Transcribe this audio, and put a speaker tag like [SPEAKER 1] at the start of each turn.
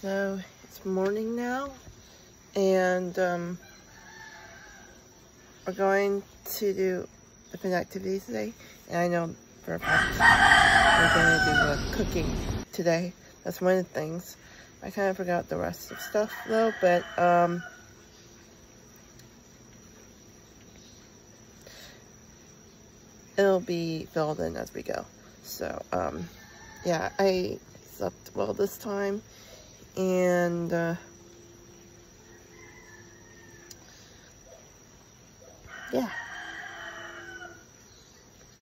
[SPEAKER 1] So it's morning now, and we're going to do different activities today. And I know for a fact we're going to do cooking today. That's one of the things. I kind of forgot the rest of stuff though, but it'll be filled in as we go. So yeah, I slept well this time, and yeah.